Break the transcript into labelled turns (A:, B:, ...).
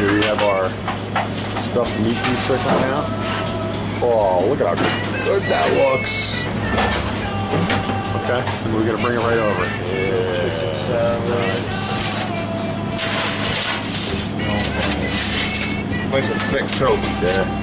A: Here we have our stuffed meat pizza coming out. Oh, look at how good that looks. Okay, and we're gonna bring it right over. Yeah.
B: Nice and thick too.
A: Yeah.